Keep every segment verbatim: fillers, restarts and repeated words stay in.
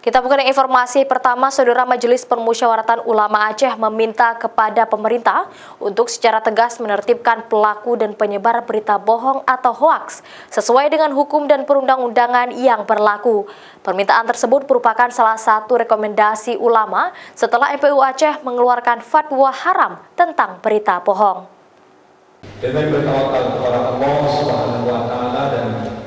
Kita buka informasi pertama, Saudara. Majelis Permusyawaratan Ulama Aceh meminta kepada pemerintah untuk secara tegas menertibkan pelaku dan penyebar berita bohong atau hoaks sesuai dengan hukum dan perundang-undangan yang berlaku. Permintaan tersebut merupakan salah satu rekomendasi ulama setelah M P U Aceh mengeluarkan fatwa haram tentang berita bohong. Dengan bertawakal kepada Allah Subhanahu wa taala dan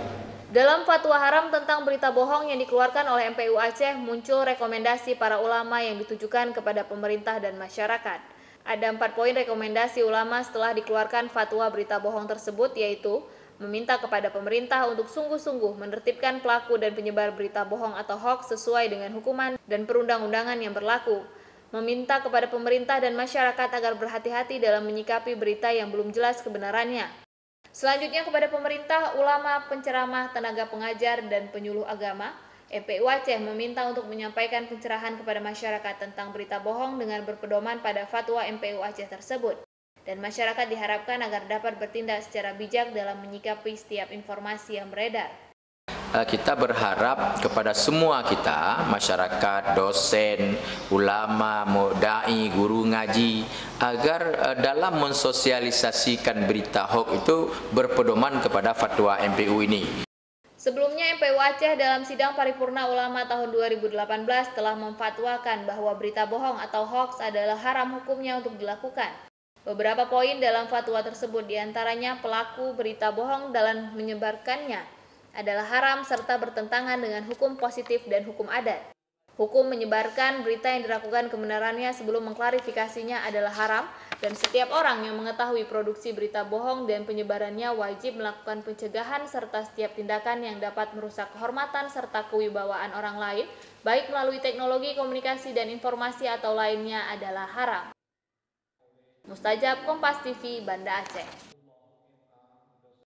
Dalam fatwa haram tentang berita bohong yang dikeluarkan oleh M P U Aceh, muncul rekomendasi para ulama yang ditujukan kepada pemerintah dan masyarakat. Ada empat poin rekomendasi ulama setelah dikeluarkan fatwa berita bohong tersebut, yaitu meminta kepada pemerintah untuk sungguh-sungguh menertibkan pelaku dan penyebar berita bohong atau hoaks sesuai dengan hukuman dan perundang-undangan yang berlaku, meminta kepada pemerintah dan masyarakat agar berhati-hati dalam menyikapi berita yang belum jelas kebenarannya. Selanjutnya kepada pemerintah, ulama, penceramah, tenaga pengajar, dan penyuluh agama, M P U Aceh meminta untuk menyampaikan pencerahan kepada masyarakat tentang berita bohong dengan berpedoman pada fatwa M P U Aceh tersebut. Dan masyarakat diharapkan agar dapat bertindak secara bijak dalam menyikapi setiap informasi yang beredar. Kita berharap kepada semua kita, masyarakat, dosen, ulama, dai, guru ngaji, agar dalam mensosialisasikan berita hoax itu berpedoman kepada fatwa M P U ini. Sebelumnya M P U Aceh dalam sidang paripurna ulama tahun dua ribu delapan belas telah memfatwakan bahwa berita bohong atau hoax adalah haram hukumnya untuk dilakukan. Beberapa poin dalam fatwa tersebut diantaranya pelaku berita bohong dalam menyebarkannya adalah haram serta bertentangan dengan hukum positif dan hukum adat. Hukum menyebarkan berita yang diragukan kebenarannya sebelum mengklarifikasinya adalah haram, dan setiap orang yang mengetahui produksi berita bohong dan penyebarannya wajib melakukan pencegahan serta setiap tindakan yang dapat merusak kehormatan serta kewibawaan orang lain, baik melalui teknologi komunikasi dan informasi atau lainnya adalah haram. Mustajab, Kompas T V, Banda Aceh.